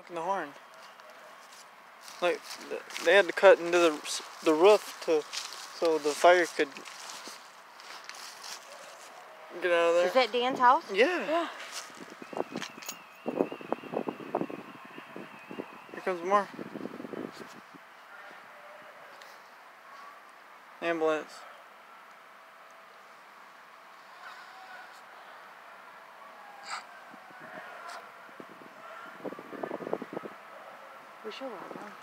The horn. Like they had to cut into the roof so the fire could get out of there. Is that Dan's house? Yeah. Yeah. Here comes more. Ambulance. We should have done.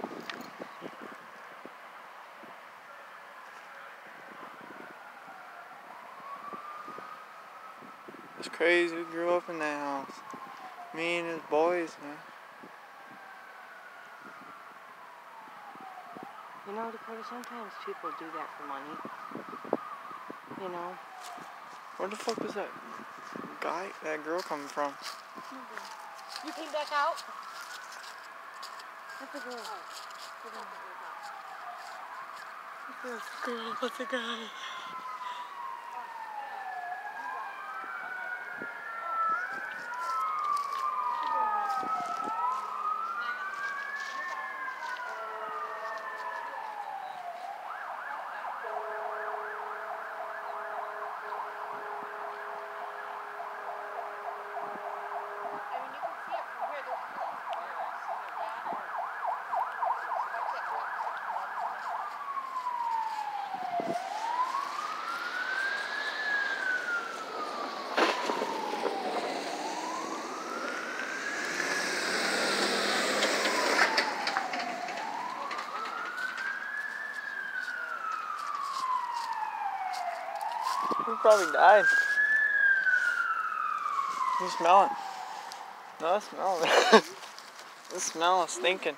It's crazy. We grew up in that house. Me and his boys, man. You know, Dakota, sometimes people do that for money. You know? Where the fuck was that girl coming from? You came back out? That's a girl. That's a girl. That's a guy. He probably died. You smell it? No, I smell it. The smell is stinking.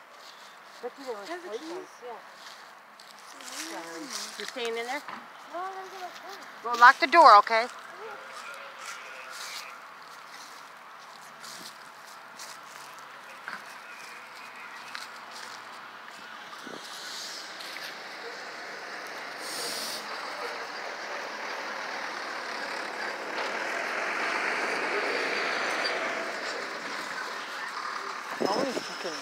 You staying in there? Well, lock the door, okay? How many fucking...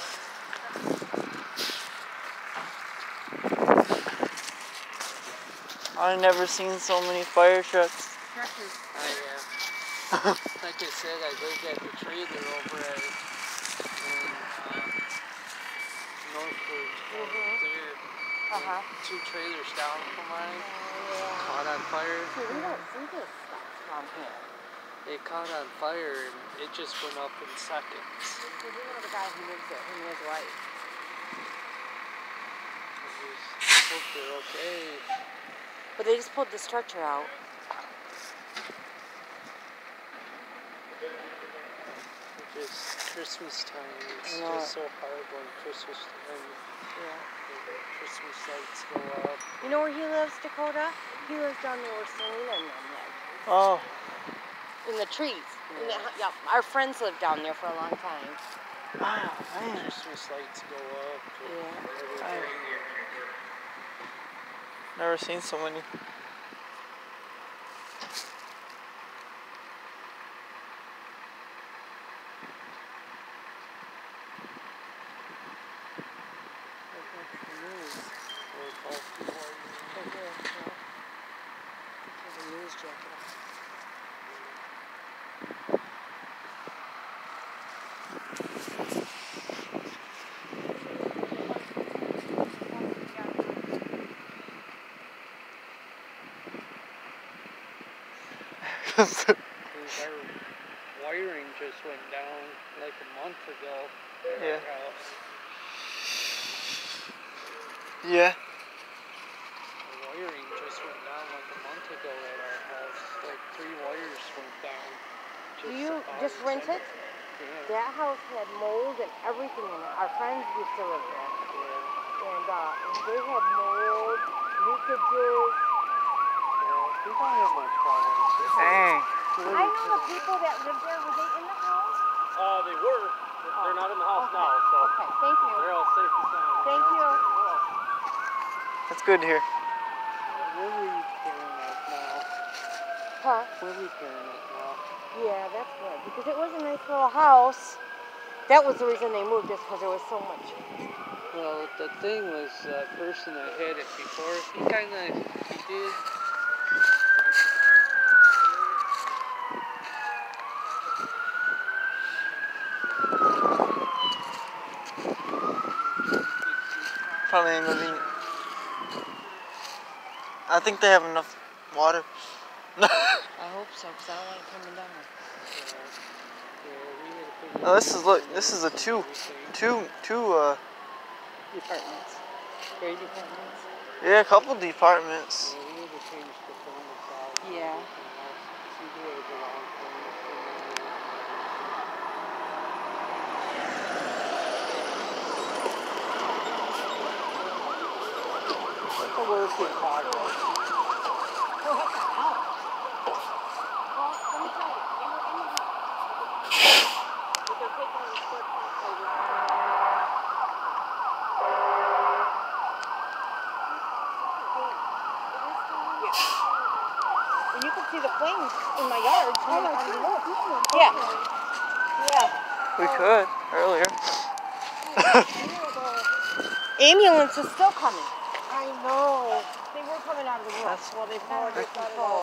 I've never seen so many fire trucks. Yeah. Like I said, I lived at the trailer over at Northwood. There, 2 trailers down from mine caught on fire. See, we don't see this stuff down here. It caught on fire and it just went up in seconds. We know the guy who lives there, him and his wife. I hope they're okay. But they just pulled the stretcher out. Just Christmas time. It's Yeah. just so hard when Christmas time. Yeah. Christmas lights go up. You know where he lives, Dakota? He lives down there where Selena and them live. Oh. In the trees. Yeah. Our friends lived down there for a long time. Wow, man. Christmas lights go up. Yeah. Everything. Never seen so many. Our wiring just went down like a month ago at our house. Yeah. The wiring just went down like a month ago at our house. Like 3 wires went down. Do you just rent it? Yeah. That house had mold and everything in it. Our friends used to live there. And they had mold, leakages. We don't have much problems. Dang. I know the people that lived there. Were they in the house? They were. They're not in the house now, so Okay, thank you. they're all safe and sound. Thank you. That's good to hear. We're repairing it now. Huh? We're repairing it now. Yeah, that's good. Because it was a nice little house. That was the reason they moved, is because there was so much. Well, the thing was, the person that had it before, he did. Probably ain't gonna be. I think they have enough water. I hope so, because I don't want it coming down. Oh, this is, look, this is a two Departments. 3 departments. yeah, a couple departments. Yeah. It's a work in progress. Oh, what the hell? Well, let me tell you, but they're taking the short and you can see the flames in my yard. Yeah. Yeah. We could earlier. Ambulance is still coming. I know. They were coming out of the roof. That's Well, they've powered it.